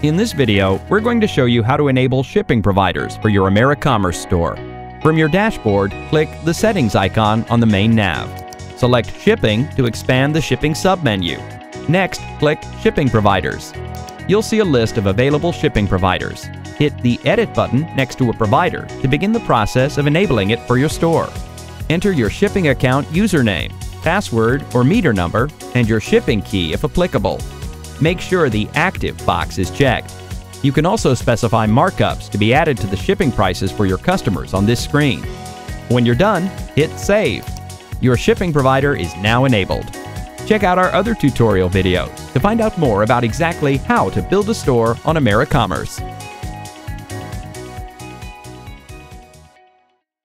In this video, we're going to show you how to enable shipping providers for your AmeriCommerce store. From your dashboard, click the Settings icon on the main nav. Select Shipping to expand the Shipping submenu. Next, click Shipping Providers. You'll see a list of available shipping providers. Hit the Edit button next to a provider to begin the process of enabling it for your store. Enter your shipping account username, password or meter number, and your shipping key if applicable. Make sure the Active box is checked. You can also specify markups to be added to the shipping prices for your customers on this screen. When you're done, hit Save. Your shipping provider is now enabled. Check out our other tutorial videos to find out more about exactly how to build a store on AmeriCommerce.